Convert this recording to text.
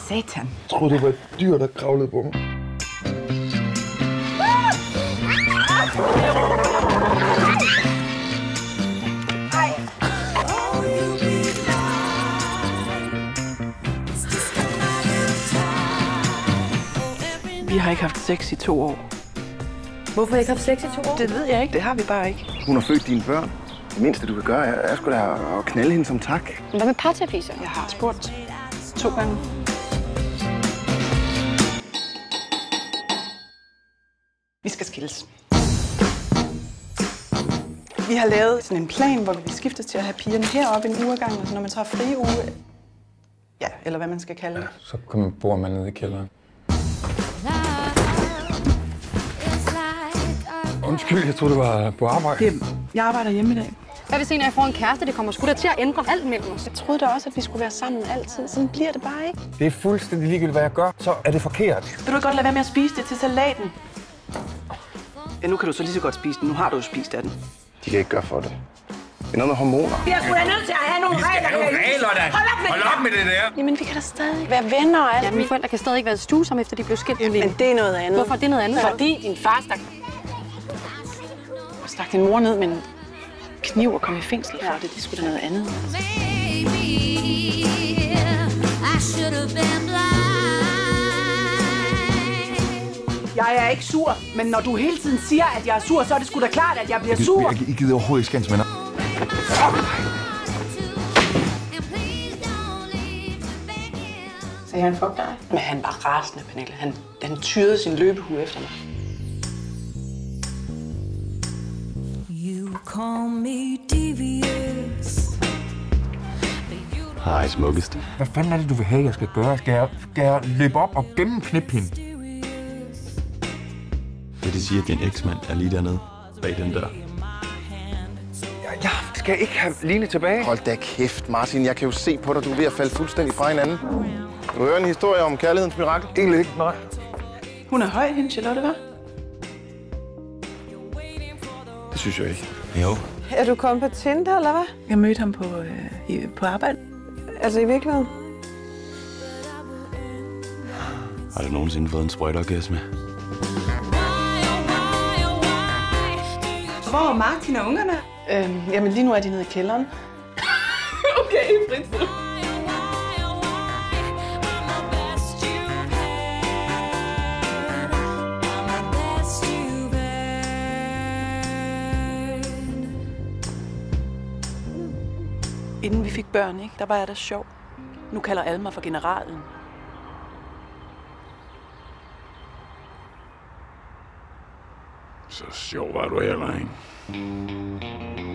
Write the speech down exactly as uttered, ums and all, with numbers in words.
satan. Jeg troede, det var et dyr, der kravlede på mig. Vi har ikke haft sex i to år. Hvorfor har I ikke haft sex i to år? Det ved jeg ikke, det har vi bare ikke. Hun har født dine børn. Det mindste, du kan gøre, er, er sgu da at knalde hende som tak. Hvad med parterapi så? Jeg har spurgt to gange. Vi skal skilles. Vi har lavet sådan en plan, hvor vi skiftes til at have pigerne heroppe en uge ad gangen, og så når man så har fri uge, ja, eller hvad man skal kalde det. Ja, så kommer bor man ned i kælderen. Undskyld, jeg troede, du var på arbejde. Det, jeg arbejder hjemme i dag. Hvad hvis en af jer får en kæreste? Det kommer sgu da til at ændre alt mellem os. Jeg troede da også, at vi skulle være sammen altid. Sådan bliver det bare ikke. Det er fuldstændig ligegyldigt, hvad jeg gør, så er det forkert. Vil du godt lade være med at spise det til salaten? Ja, nu kan du så lige så godt spise den. Nu har du jo spist af den. De kan ikke gøre for det. Det er noget med hormoner. Vi er sgu da nødt til at have nogle regler. Vi skal have nogle regler, da. Hold op med Hold op med det der. Jamen, vi kan da stadig være venner og alt. Ja, mine forældre kan stadig ikke være stue sammen, efter de blev skilt. Men det er noget andet. Hvorfor er det noget andet? Fordi din far stak... stak din mor ned med en kniv og kom i fængsel for det. Det er sgu da noget andet. Jeg er ikke sur, men når du hele tiden siger, at jeg er sur, så er det sgu da klart, at jeg bliver sur. Jeg, jeg gider overhovedet ikke skændes med dig. Sagde han fuck dig? Men han var rasende, Pernille. Han, han tyrede sin løbehue efter mig. You call me devious. Hej, smukkeste. Hvad fanden er det, du vil have, jeg skal gøre? Skal jeg, skal jeg løbe op og gennemknippe hende? Vil det sige, at din eksmand er lige dernede bag den dør? Jeg, jeg skal ikke have Line tilbage. Hold da kæft, Martin. Jeg kan jo se på dig, du er ved at falde fuldstændig fra hinanden. Du hører en historie om kærlighedens mirakel? Egentlig ikke, nej. Hun er høj, hende Charlotte, hva'? Det synes jeg ikke. Jo. Er du kommet på Tinder, eller hvad? Jeg mødte ham på, øh, i, på arbejde. Altså i virkeligheden? Har du nogensinde fået en sprøjteorgasme? Hvor er Martin og ungerne? Øhm, jamen lige nu er de nede i kælderen. Okay, Fritzel. Inden vi fik børn, ikke, der var jeg da sjov. Nu kalder alle mig for generalen. Så sjov var du heller ikke.